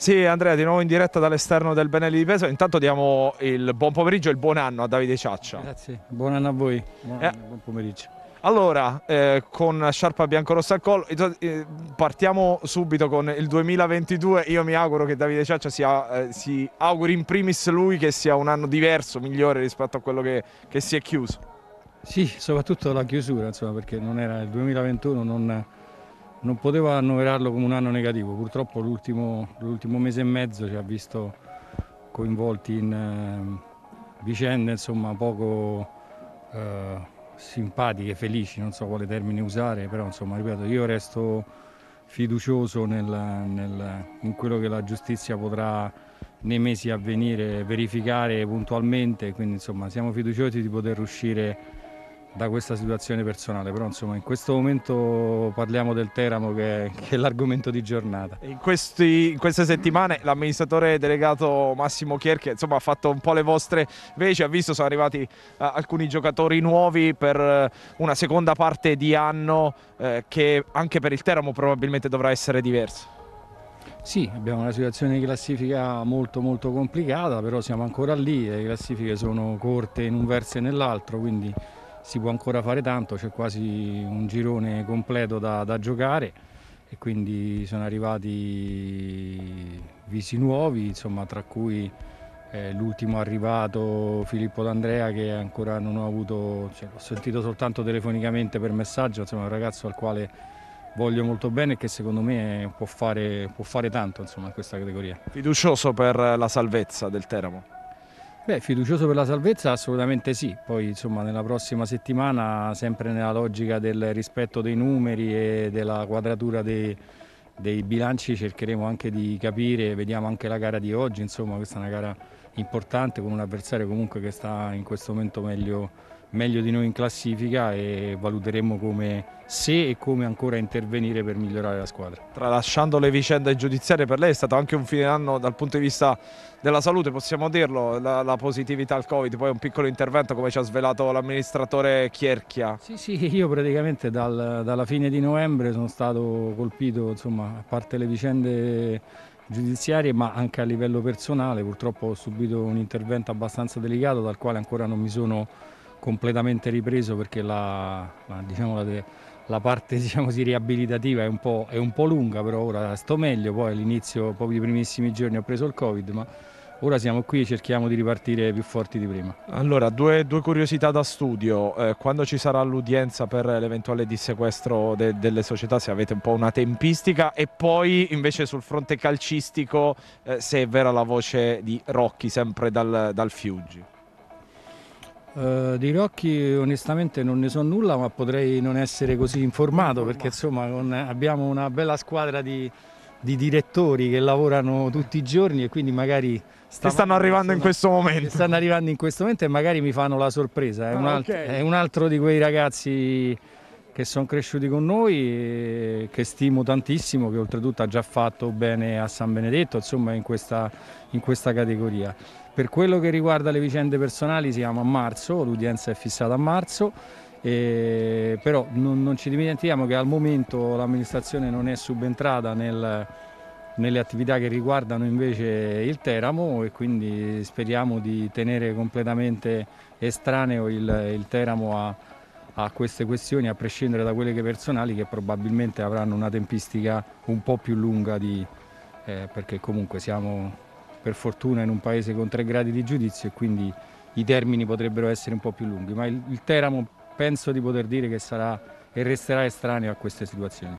Sì, Andrea, di nuovo in diretta dall'esterno del Benelli di Pesaro. Intanto diamo il buon pomeriggio e il buon anno a Davide Ciaccia. Grazie, buon anno a voi, Eh, buon pomeriggio. allora, con sciarpa biancorossa al collo, partiamo subito con il 2022. Io mi auguro che Davide Ciaccia si auguri in primis lui che sia un anno diverso, migliore rispetto a quello che si è chiuso. Sì, soprattutto la chiusura, insomma, perché non era il 2021, non potevo annoverarlo come un anno negativo. Purtroppo l'ultimo mese e mezzo ci ha visto coinvolti in vicende, insomma, poco simpatiche, felici, non so quale termine usare, però insomma, ripeto, io resto fiducioso in quello che la giustizia potrà nei mesi a venire verificare puntualmente, quindi insomma siamo fiduciosi di poter uscire da questa situazione personale, però insomma in questo momento parliamo del Teramo che è l'argomento di giornata. In queste settimane l'amministratore delegato Massimo Chierchia insomma, ha fatto un po' le vostre veci, ha visto sono arrivati alcuni giocatori nuovi per una seconda parte di anno che anche per il Teramo probabilmente dovrà essere diversa. Sì, abbiamo una situazione di classifica molto complicata, però siamo ancora lì, le classifiche sono corte in un verso e nell'altro, quindi si può ancora fare tanto, c'è quasi un girone completo da giocare e quindi sono arrivati visi nuovi, insomma, tra cui l'ultimo arrivato Filippo D'Andrea che ancora non ho avuto, cioè, l'ho sentito soltanto telefonicamente per messaggio, insomma, è un ragazzo al quale voglio molto bene e che secondo me può fare tanto, insomma, in questa categoria. Fiducioso per la salvezza del Teramo. Beh, fiducioso per la salvezza assolutamente sì, poi insomma nella prossima settimana, sempre nella logica del rispetto dei numeri e della quadratura dei bilanci, cercheremo anche di capire, vediamo anche la gara di oggi, insomma questa è una gara importante con un avversario comunque che sta in questo momento meglio di noi in classifica e valuteremo se e come ancora intervenire per migliorare la squadra. Tralasciando le vicende giudiziarie, per lei è stato anche un fine anno dal punto di vista della salute, possiamo dirlo, la positività al Covid, poi un piccolo intervento come ci ha svelato l'amministratore Chierchia. Sì, io praticamente dalla fine di novembre sono stato colpito, insomma, a parte le vicende giudiziarie, ma anche a livello personale, purtroppo ho subito un intervento abbastanza delicato dal quale ancora non mi sono completamente ripreso perché diciamo, la parte diciamo così, riabilitativa è un po' lunga, però ora sto meglio, poi all'inizio, proprio i primissimi giorni ho preso il Covid, ma ora siamo qui e cerchiamo di ripartire più forti di prima. Allora, due curiosità da studio. Quando ci sarà l'udienza per l'eventuale dissequestro delle società, se avete un po' una tempistica, e poi invece sul fronte calcistico, se è vera la voce di Rocchi, sempre dal Fiuggi. Di Rocchi onestamente non ne so nulla, ma potrei non essere così informato perché insomma abbiamo una bella squadra di direttori che lavorano tutti i giorni e quindi magari Stanno arrivando in questo momento. stanno arrivando in questo momento e magari mi fanno la sorpresa. È un altro di quei ragazzi che sono cresciuti con noi e che stimo tantissimo, che oltretutto ha già fatto bene a San Benedetto, insomma in questa categoria. Per quello che riguarda le vicende personali siamo a marzo, l'udienza è fissata a marzo, però non ci dimentichiamo che al momento l'amministrazione non è subentrata nelle attività che riguardano invece il Teramo e quindi speriamo di tenere completamente estraneo il Teramo a queste questioni, a prescindere da quelle che personali, che probabilmente avranno una tempistica un po' più lunga perché comunque siamo per fortuna in un paese con 3 gradi di giudizio e quindi i termini potrebbero essere un po' più lunghi, ma il Teramo penso di poter dire che sarà e resterà estraneo a queste situazioni.